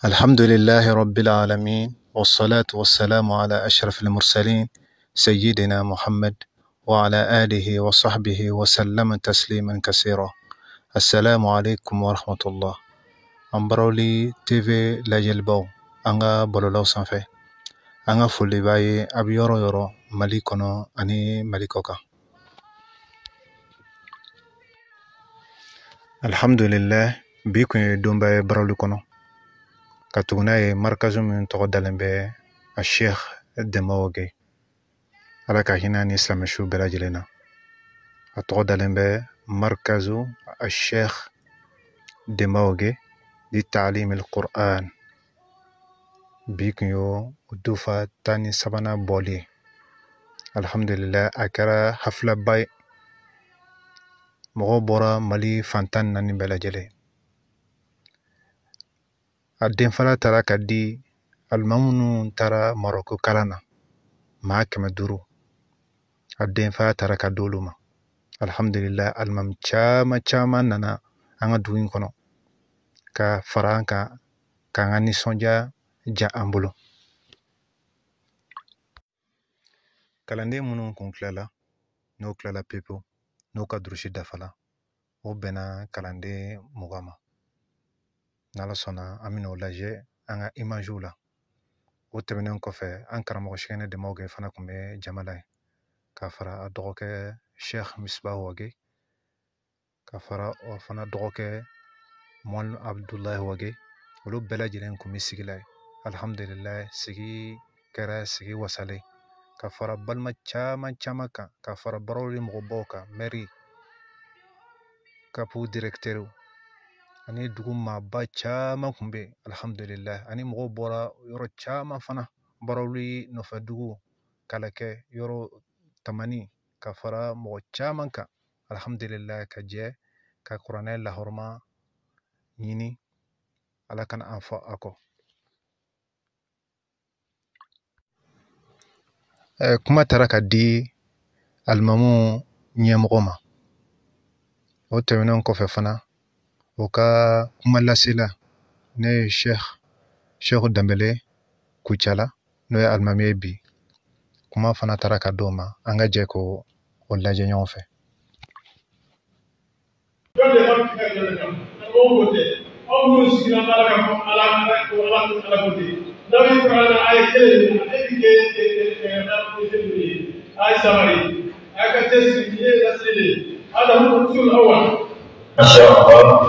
الحمد لله رب العالمين، والصلاة والسلام على أشرف المرسلين سيدنا محمد وعلى آله وصحبه وسلم تسليما كثيرا. السلام عليكم ورحمة الله. أمبرولي تي في لاجلبو أنغا بولولو سانفي أنغا فولي باي أبيورو يورو مليكونو أني مليكوكا. الحمد لله بيكون يدوم باي برولي كونو كاتوغناي مركز من تغدلن به الشيخ الدموغي على كهناني سمشو بلاجلنا تغدلن به مركز الشيخ دموغي لتعليم القرآن بيكيو دوفا تاني سبانا بولي. الحمد لله أكرا حفلة باي مغبورة مالي فانتان ناني بلاجلي الدين فلا ترى كدي الممنون ترى مروكو كلانا معك مدرو الدين فلا ترى كدولما. الحمد لله المم چاما نانا أنا دوين كنو كفرانكا كانغاني سونجا جا أمبولو كلاندي منون كون كلالا نو كلالا بيبو نو كدروشي دافلا وبنا كلاندي مغاما nala sona amino laje anga imajula wotebenen kofe ankara mo shene de moge fana kumbe jamalay kafara adoke Sheikh Misbah wage kafara o fana doke Mol Abdullah wage wolo bela jilen kumi sigilay. Alhamdulillah sigi kara sigi wasale kafara balma chama ka kafara baroli mo boka meri kapu directeur ani duguma ba chama kumbe. Alhamdulillah ani mo bora yoro chama fana baroli no fadugu kalake yoro tamani kafara mo chama ka. Alhamdulillah ka je ka qur'anay la horma yini ala kan anfa ako kuma taraka di almamu nyamgoma o temenon ko fe fana oka kuma lasila ne Sheikh Dambele kuchala no ya almami bi kuma fana taraka doma anga je ko wala je nyon fe ما شاء الله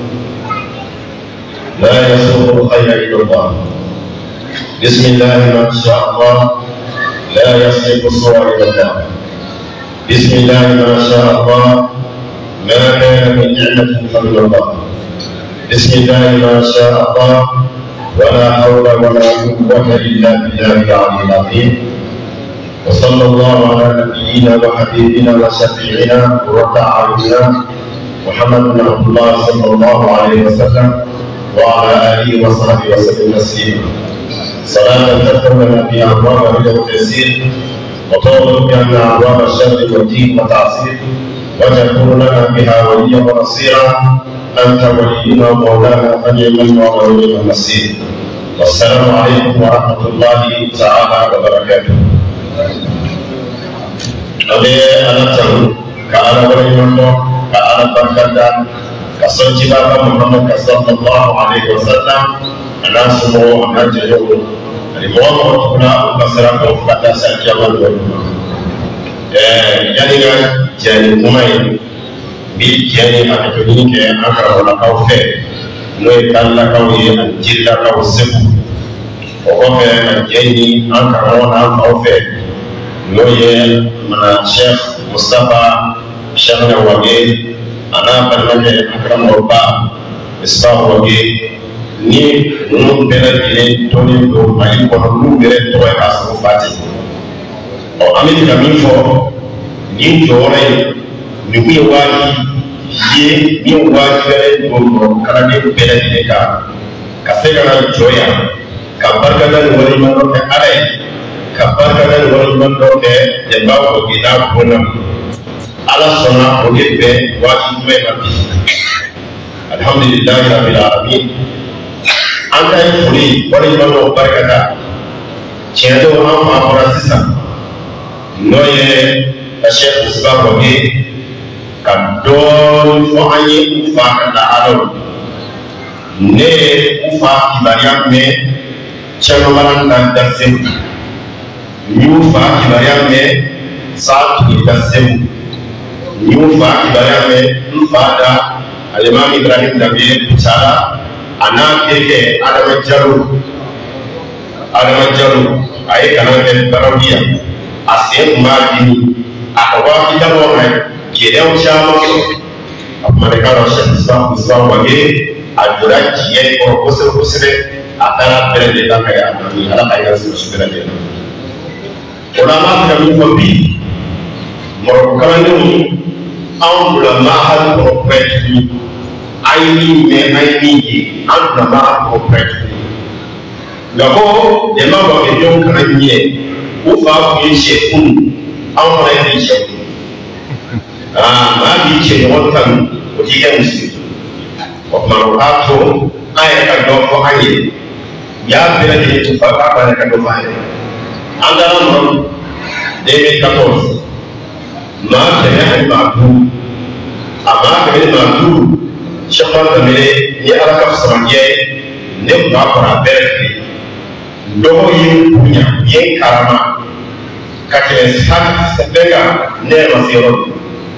لا يسوق الخير إلا الله. بسم الله ما شاء الله لا يسوق الصور إلا الله. بسم الله ما شاء الله ما كان من نعمة فمن الله. بسم الله ما شاء الله ولا حول ولا قوة إلا بالله العلي العظيم. وصلى الله على نبينا وحبيبنا وشفيعنا وتعالنا محمد بن عبد الله صلى الله عليه وسلم وعلى آله وصحبه وسلم تسليما. صلاة تفتح لنا بها أبواب الرضا والتيسير وتغلق بها أبواب الشر والدين والتعصير وتكون لنا بها وليا ونصيرا. أنت ولينا ومولانا فنعم المولى ونعم النصير. والسلام عليكم ورحمة الله تعالى وبركاته. أبي أنا تقول كأنا ولينا كأنا بركاتا كسنتي بابا محمد صلى الله عليه وسلم أنا سمو أنا جيو الموضوع هنا بسرعة وفقط سأجمل ولما يعني جاني كماي بيجاني أكتوني كأنكر ولا كوفة نوي كلا كوي أنجيلا كوسبو وكوفة جاني أنكر ولا كوفة نوي من الشيخ مصطفى شغل وجه أنا برنامج أكرم ربا إسباب وجه ني نون بلد توني دو ماي كونو بلد توي كاسو فاتي أو أمي كمين فو نين جوري نبي واجي ني واجي بلد دو كلامي بلد نكا كسيرنا جويا كبركنا نوري منو كأري كبركنا نوري منو كجباب وجينا بونم على صنع وجب واجب ما في. الحمد لله رب العالمين. an ka ye foli waleɲumandɔw barikada tiɲɛ don an fa bɔra sisan n'o ye Cheikh Moussa Wagué ka dɔɔni fɔ an ye u fa ka lahalaw ne ye u fa kibaruya mɛn Cɛnobara ka dasew n y'u fa kibaruya mɛn Saatugi dasew n y'u fa kibaruya mɛn n fa da Alimami Ibrahim Dabiye Kucala a n'a terikɛ Adama Jalo a ye kalan kɛ Barawiya a sen kun b'a dimi a ka waati dabɔ ma gɛlɛyaw caman sɔrɔ a kuma de k'a dɔn Cheikh Moussa Wagué a donna diɲɛ kɔrɔ kosɛbɛ kosɛbɛ a taara bɛɛ lajɛlen la ka ɲɛ Ala ka yɛrɛ sɔrɔ su bɛɛ lajɛlen o la an b'a fɛ ka min fɔ bi Marɔku kalandenw anw donna mahali kɔnɔ bɛɛ tuguni an ye min mɛn an ye min ye an donna mahali kɔnɔ bɛɛ tuguni nka ko jama Waguédenw kana ɲɛ u fa tun ye sɛ kunu anw fana ye nin sɛ kunu maa b'i cɛ ɲɔgɔn kanu o t'i kɛ misiri o tuma o k'a to an yɛrɛ ka dɔ fɔ an ye u y'a bɛɛ lajɛlen tu fa k'a b'a yɛrɛ ka dɔ fɔ an ye an taara Marɔku 2014 maa 150 a maa 150 Cheikh Danbele ni Ala ka fusamajiya ye ne tun b'a kɔrɔ a bɛɛ lajɛlen dɔgɔ ye n bonya u ye n karama ka tɛmɛ bɛɛ kan ne yɛrɛ ma se yɔrɔ min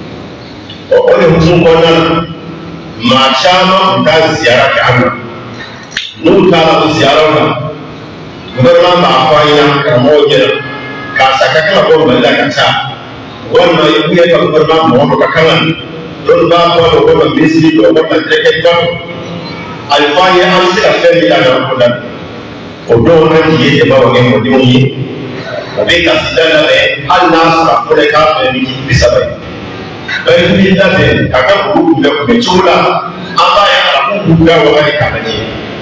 o de hukumu kɔnɔna na maa caman tun taa ziyara kɛ an na n'u taara o ziyaraw la gouvernement b'a fɔ an ɲɛna karamɔgɔw ɲɛna karisa ka kan ka bɔ Mali la ka taa walima i kun ye ka gouvernement mɔgɔ dɔ ka kan na dɔw b'a fɔ a ma walima minisiri dɔ walima directeur dɔ a bɛ fɔ an ye an bɛ se ka fɛn min k'a ko la o don an jigi ye jama Wagué mɔdenw ye o bɛ kasida labɛn hali n'a sɔrɔ a fɔra k'a fɛ min 30 ye bari ni labɛn ka kɛ olu kunbɛ cogo la an b'a ye a k'u kunbɛ wagati k'a lajɛ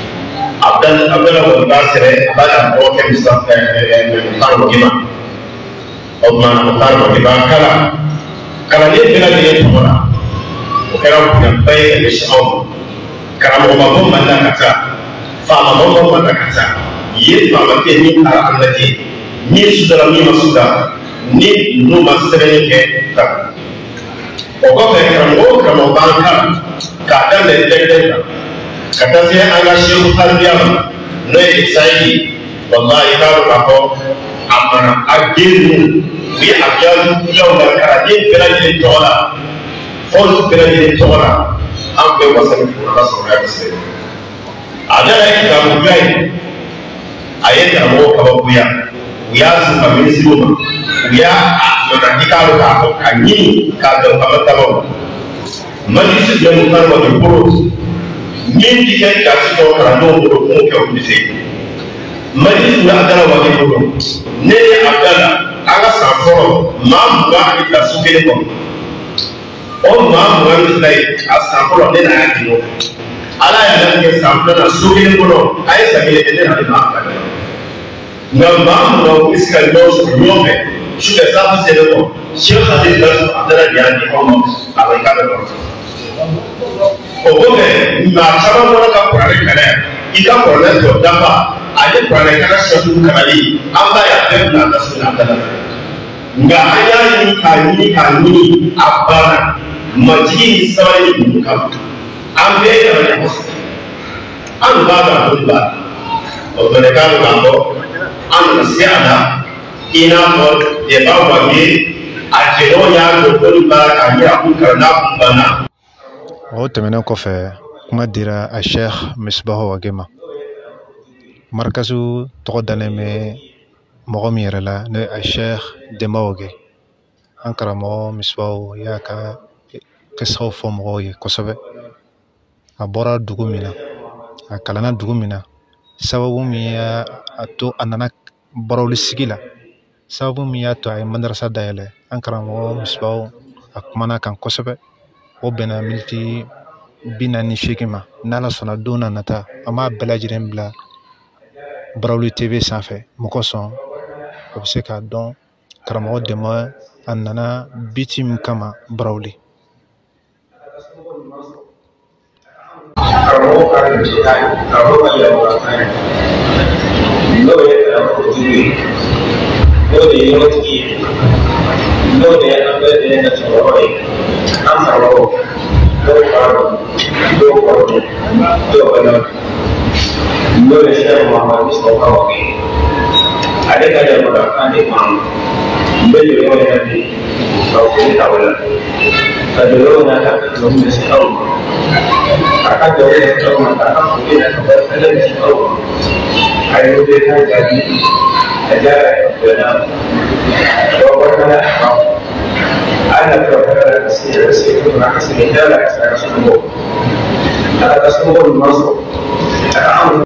Abdala Wagué b'a sɛbɛ a b'a ka mɔgɔ kɛ Moussa Wagué ma o tuma Moussa Wagué b'a kalan kalanden bɛɛ lajɛlen tɔgɔ la o kɛra bonyaba ye ka ɲɛsin anw ma karamɔgɔba bɔ Mali la ka taa faamaba bɔ Mali la ka taa yen faama tɛ min taara an lajɛ min sudara min ma suda ni ninnu ma sɛbɛnni kɛ ka o kɔfɛ karamɔgɔ karamɔgɔ b'an kalan k'a daminɛ directeur kan ka taa se an ka seku taribiya ma n'o ye Isayidi walahi k'a dɔn k'a fɔ a mana a den ninnu u ye a diyaw la kalanden bɛɛ lajɛlen tɔgɔ la fɔliw bɛɛ lajɛlen tɔgɔ la an bɛɛ wasa ni furu ka sɔrɔ ya kosɛbɛ a dala ye kitabuya ye a ye karamɔgɔ kabakoya u y'a sun ka minisiriw ma u y'a nana i k'a dɔn k'a fɔ ka ɲini k'a dɔn kaba tabaw majlisi bɛ Moussa Wagué bolo min ti kɛ gasi dɔ kalandenw bolo k'o kɛ olu fɛ yen majlisi bɛ Abdala Wagué bolo ne ye Abdala an ka san fɔlɔ maa 20 ani fila su kelen kɔnɔ o maa 20 ni fila ye a san fɔlɔ ne n'a y'a di ɲɔgɔn Ala y'a latigɛ san filanan su kelen kɔnɔ a ye san kelen kɛ ne n'ale maa 2 nka maa 20 bɛ se ka ɲɔgɔn sɔrɔ ɲɔgɔn fɛ sufɛ sanfɛ sɛnɛ kɔ Cheikh Khalil Dasu Abdala de y'a di anw ma a bɛ k'a bɛ kɔrɔ o kɔfɛ maa caman bɔra ka kuranɛ kalan i ka kuranɛ tɔ dafa ale kuranɛ kalan sɛfu kalali an b'a ye a bɛɛ bila Dasu ni Abdala nka an y'a ɲini k'a ɲini k'a ɲini a banna majigi ni sabali ni dugu kama an bɛɛ ye kalan ɲɔgɔn sɔrɔ an b'a dɔn a bolo b'a la o fɛnɛ k'a dɔn k'a fɔ an nana se a la i n'a fɔ Demba Wagué a jɛɲɔgɔn y'a dɔn dɔnni baara k'a yira k'u kalan n'a kun banna. O tɛmɛnen kɔfɛ kuma dira a Cheikh Misbahu Wagué ma markazu tɔgɔ dalen bɛ mɔgɔ min yɛrɛ la n'o ye a Cheikh Demba Wagué an karamɔgɔ Misbahu y'a ka kisaw fɔ mɔgɔw ye kosɛbɛ a bɔra dugu min na a kalanna dugu min na sababu min y'a to a nana barawuli sigi la sababu min y'a to a ye madarasa dayɛlɛ an karamɔgɔ Misbahu a kumana kan kosɛbɛ o bɛnna miniti 48 ma n'Ala sɔnna don na nata an b'a bɛɛ lajɛlen bila Barawuli TV sanfɛ mɔgɔ sɔn o bɛ se k'a dɔn karamɔgɔ Demba a nana biti min kama Barawuli karamɔgɔ ka jihad kalau ya orang lain lo ya kalau begini lo dia lo begini lo dia apa dia nak cakap apa lo benar lo dia Muhammad Mustafa ada kajian berapa ni mam beliau yang nanti kau boleh tahu lah kalau nak tahu mesti tahu akan jauh tahu akan boleh nak berada di tahu ayo dia jadi ajar benar bagaimana ada perkara sesuatu nak sesuatu ada semua masuk akan